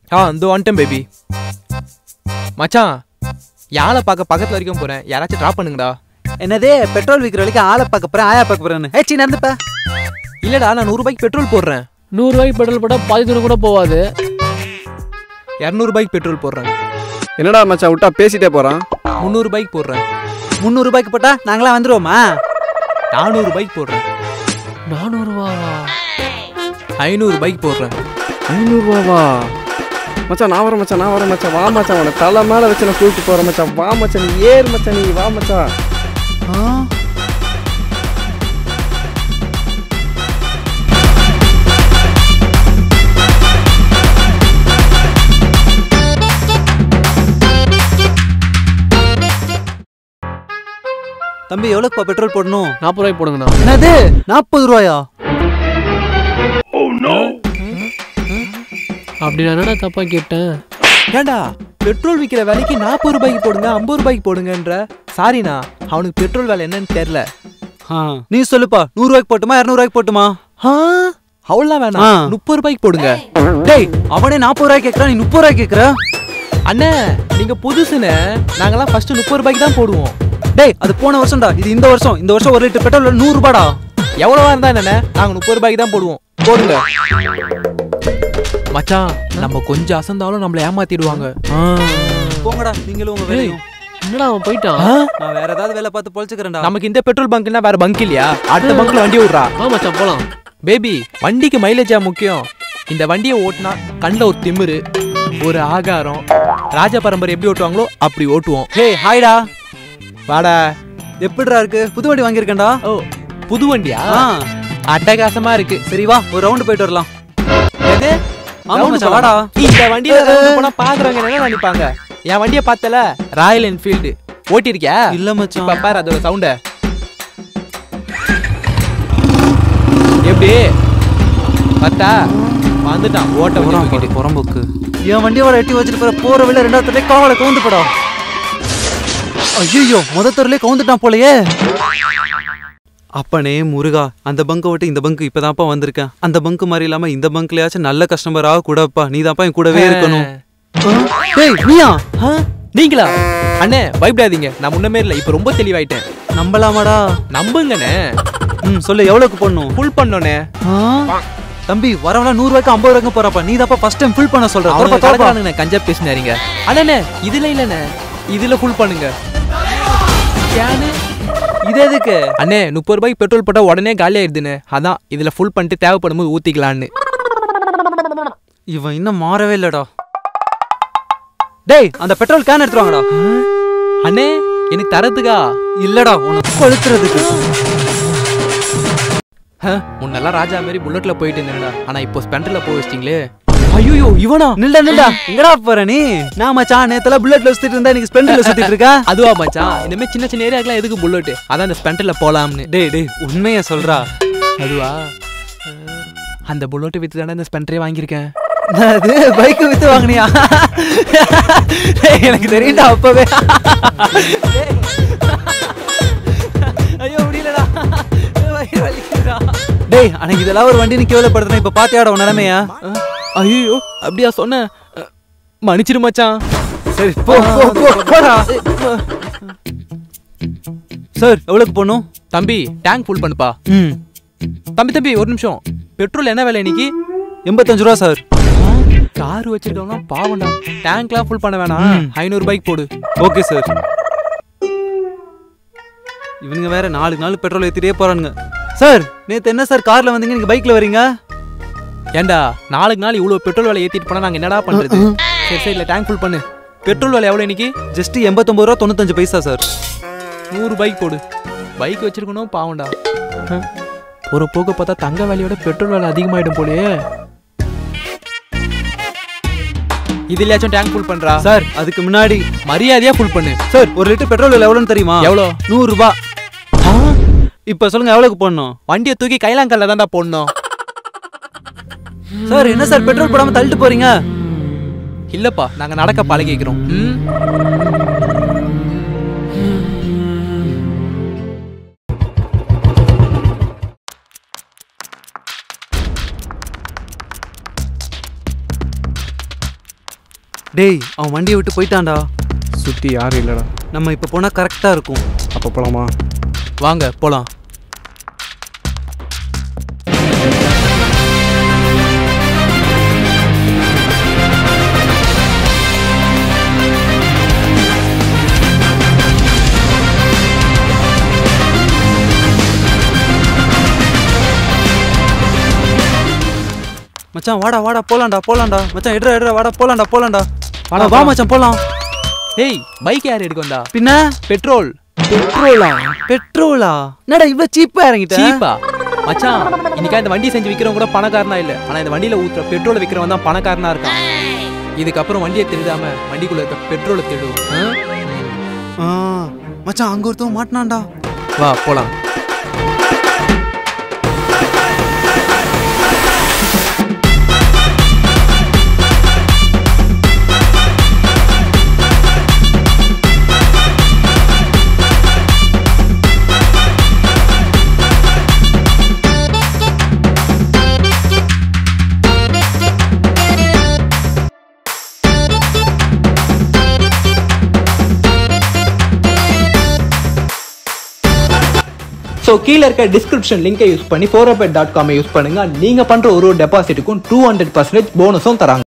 இந்த வந்துட்டேன் பேபி. மச்சான் யாரை பார்க்க பக்கத்துல வரைக்கும் போறேன், யாராச்சும் டிராப் பண்ணுங்கடா. என்னதே பெட்ரோல் விற்கிற வரைக்கும் ஆளை பார்க்க போறேன் ஆயா பார்க்க போறேன்னு ஏச்சி நடந்துப்ப. இல்லடா நான் 100 ரூபாய்க்கு பெட்ரோல் போடுறேன். 100 ரூபாய்க்கு பெட்ரோல் போட்டா பாதி தூரம் கூட போவாது. 200 ரூபாய்க்கு பெட்ரோல் போடுறேன். என்னடா மச்சான் விட்டா பேசிட்டே போறான். 300 ரூபாய்க்கு போடுறேன். 300 ரூபாய்க்கு போட்டா நாங்களாம் வந்துருவோமா? 400 ரூபாய்க்கு போடுறேன். 400 ரூபாவா? 500 ரூபாய்க்கு போடுறேன். 500 ரூபாவா? மச்சான் நான் வரேன் மச்சான், நான் வரேன் மச்சான். வா மச்சான், உன தலை மேலே வச்சு நான் கூப்பிட்டு போகிறேன் மச்சான். வா மச்சான், நீ ஏறு மச்சான், நீ வா மச்சான். தம்பி எவ்வளோப்பா பெட்ரோல் போடணும்? 40 ரூபாய்க்கு போடுங்கண்ணா. என்னது 40 ரூபாயா? அப்படி நான் என்னடா தப்பா கேட்டேன்? ஏண்டா பெட்ரோல் விற்கிற வேலைக்கு 40 ரூபாய்க்கு போடுங்க 50 ரூபாய்க்கு போடுங்கன்ற. சாரிண்ணா, அவனுக்கு பெட்ரோல் வேலை என்னன்னு தெரியல. நீ சொல்லுப்பா, 100 ரூபாய்க்கு போட்டுமா 200 ரூபாய்க்கு போட்டுமா? அவ்வளோ வேணாம், 30 ரூபாய்க்கு போடுங்க. டேய் அவனே 40 ரூபாய்க்கு கேட்கறான், நீ 30 ரூபாய்க்கு கேட்கற? அண்ணே நீங்க புதுசுன்னு, நாங்கெல்லாம் ஃபர்ஸ்ட் 30 ரூபாய்க்கு தான் போடுவோம். டேய் அது போன வருஷம்டா, இது இந்த வருஷம். இந்த வருஷம் 1 லிட்டர் பெட்ரோல் 100 ரூபாடா. எவ்வளவா இருந்தா என்னண்ணே, நாங்க 30 ரூபாய்க்கு தான் போடுவோம். போடுங்க மச்சான். நம்ம கொஞ்சம் அசந்தாலும் நம்மள ஏமாத்திடுவாங்க. போங்கடா நீங்களும் உங்க வேலையும். என்னடா அவன் போயிட்டான்? நான் வேற ஏதாவது வேலை பார்த்து பொழைச்சுக்கிறேன்டா. நமக்கு இந்த பெட்ரோல் பங்க்னா வேற பங்க் இல்லையா? அடுத்த பங்க்ல வண்டி விடுறா. மச்சான் போலாம். பேபி வண்டிக்கு மைலேஜா முக்கியம். இந்த வண்டியை ஓட்டினா கண்ணில் ஒரு திமிரு, ஒரு ஆகாரம். ராஜ பரம்பரை எப்படி ஓட்டுவாங்களோ அப்படி ஓட்டுவோம். ஹே ஹாய்டா. வாடா. எப்படிடா இருக்கு? புது வண்டி வாங்கியிருக்கேன்டா. ஓ புது வண்டியா? அட்டகாசமா இருக்கு. சரி வா ஒரு ரவுண்ட் போயிட்டு வரலாம். எது? வாடா. இந்த வண்டியில போனா பாக்குறவங்க என்ன நினைப்பாங்க? என் வண்டியை பார்த்தல, ராயல் என்ஃபீல்டு ஓட்டிருக்கியா? இல்ல மச்சான். பாரு அதோட சவுண்ட எப்படி பார்த்தா. வந்துட்டான் ஓட்ட வண்டி புறம்போக்கு. என் வண்டியை வர எட்டி வச்சுட்டு போற வழியில 2வது தெருல காவலை கவுந்து போடா. ஐயோ முத தெருல கவுந்துட்டான் போலயே. அப்பனே முருகா, அந்த பங்கை விட்டு இந்த பங்கு இப்பதான்ப்பா வந்திருக்கேன். அந்த பங்கு மாதிரி இல்லாம இந்த பங்க்லயாச்சும் நல்ல கஸ்டமராக கூடப்பா. நீதான்ப்பா என் கூடவே இருக்கணும். டேய் நீயா? நீங்களா? அண்ணே பயப்படாதீங்க, நான் முன்னமே இல்லை, இப்ப ரொம்ப தெளிவாயிட்டேன். நம்பலாமாடா? நம்புங்கண்ணே. சொல்லு எவ்வளவுக்கு பண்ணணும்? ஃபுல் பண்ணோண்ணே. தம்பி வரவனா 100 ரூபாய்க்கு 50 ரூபாய்க்கு போறப்பா. நீ தான்ப்பா ஃபர்ஸ்ட் டைம் ஃபுல் பண்ண சொல்ற. கஞ்சா பேசினாருங்க. அண்ணே இதுல இல்லண்ணே, இதுல ஃபுல் பண்ணுங்க. இது எதுக்கு? அண்ணே 30 ரூபாய்க்கு பெட்ரோல் போட்டா உடனே காலி ஆயிடுதுன்னு, அதான் இதுல ஃபுல் பண்ணிட்டு தேவைப்படும் போது ஊத்திக்கலான்னு. இவன் இன்னும் மாறவே இல்லடா. டேய் அந்த பெட்ரோல் கேன் எடுத்துவாங்கடா. அண்ணே எனக்கு தரதுக்கா? இல்லடா உனக்கு கொளுத்துறதுக்கு. முன்னெல்லாம் ராஜா மாதிரி புல்லட்ல போயிட்டு இருந்தேன்டா, ஆனா இப்போ ஸ்பெண்டர்ல போய் வச்சிட்டீங்களே. ஐயோ இவனா? நில்டா எங்கடா போற நீ? நான் மச்சான் நேத்துல புல்லட்ல சுத்திட்டு இருந்தா நீங்க ஸ்பெண்டர்ல சுத்திட்டு இருக்க. அதுவா மச்சான், இந்த மாதிரி சின்ன சின்ன ஏரியாக்கெல்லாம் எதுக்கு புல்லட்? அதான் இந்த ஸ்பெண்டர்ல போலாம்னு. டேய் உண்மையா சொல்றா? அதுவா, அந்த புல்லட் வித்து தானே இந்த ஸ்பெண்டரே வாங்கியிருக்கேன். அது பைக் வித்து வாங்கினியா? எனக்கு தெரியும்டா அப்பவே. ஐயோ முடியலடா. டேய் அன்னைக்கு இதெல்லாம் ஒரு வண்டி நீ கேவலப்படுத்துன, இப்ப பாத்தியாடா உன் நிலைமையா? ஐயோ அப்படியா சொன்ன? மன்னிச்சிரு மச்சான். சரி போடா. சார் எவ்வளவுக்கு போகணும்? தம்பி டேங்க் ஃபுல் பண்ணுப்பா. தம்பி ஒரு நிமிஷம், பெட்ரோல் என்ன விலை இன்னைக்கு? 85 ரூபா சார். கார் வச்சிருக்கவங்க பாவண்டா, டேங்க்லாம் ஃபுல் பண்ண வேணாம், 500 ரூபாய்க்கு போடு. Okay sir. இவனுங்க வேற 4 நாள் பெட்ரோல் ஏத்திட்டே போறானுங்க. சார் நேத்து என்ன சார் கார்ல வந்தீங்க, நீங்க பைக்ல வரீங்க? ஏண்டா 4 நாள் இவ்வளவு பெட்ரோல் விலை ஏத்திட்டு போனா நாங்க என்னடா பண்றது? சரி இல்ல டேங்க் ஃபுல் பண்ணு. பெட்ரோல் விலை எவ்வளவு இன்னைக்கு? ஜஸ்ட் 89 ரூபா 95 பைசா சார். 100 பைக் போடு. பைக் வச்சிருக்கணும் பாவண்டா. ஒரு போக பார்த்தா தங்க விலையோட பெட்ரோல் விலை அதிகமாயிடும் போலயே. இதுலயாச்சும் டேங்க் ஃபுல் பண்றா சார். அதுக்கு முன்னாடி மரியாதையா ஃபுல் பண்ணு சார். 1 லிட்டர் பெட்ரோல் விலை எவ்வளவுன்னு தெரியுமா? எவ்வளோ? 100 ரூபா. இப்ப சொல்லுங்க எவ்வளவுக்கு போடணும்? வண்டியை தூக்கி கைலாங்கல்ல தான்டா போடணும். சார் என்ன சார் பெட்ரோல் போடாம தள்ளிட்டு போறீங்க? இல்லப்பா நாங்க நடக்க பழகிக்கிறோம். டேய் அவன் வண்டியை விட்டு போயிட்டான்டா. சுற்றி யாரும் இல்லைடா. நம்ம இப்போ போனால் கரெக்டாக இருக்கும். அப்போ போகலாமா? வாங்க போலாம். மச்சான் வாடா வாடா போலாம்டா போலாம்டா. மச்சான் எடுறா வாடா போலாம்டா. வாடா வா மச்சான் போலாம். டேய் பைக் யார் எடுக்க வந்தா? பின்ன பெட்ரோல். பெட்ரோலா? என்னடா இவ்வளோ சீப்பாக இறங்கிட்ட? சீப்பா மச்சான், இன்னைக்கா இந்த வண்டி செஞ்சு விற்கிறவங்க கூட பணக்காரனா இல்லை, ஆனால் இந்த வண்டியில் ஊற்றுற பெட்ரோலை விற்கிறவன் தான் பணக்காரனா இருக்கான். இதுக்கப்புறம் வண்டியை திருடாம வண்டிக்குள்ள இருக்க பெட்ரோலை திருடும். மச்சான் அங்கே ஒருத்தவன் மாட்டினான்டா. வா போலாம். ஸோ கீழே இருக்க டிஸ்கிரிப்ஷன் லிங்கை யூஸ் பண்ணி 4upbet.com யூஸ் பண்ணுங்க. நீங்க பண்ற ஒரு டெபாசிட்டுக்கும் 200% போனஸும் தராங்க.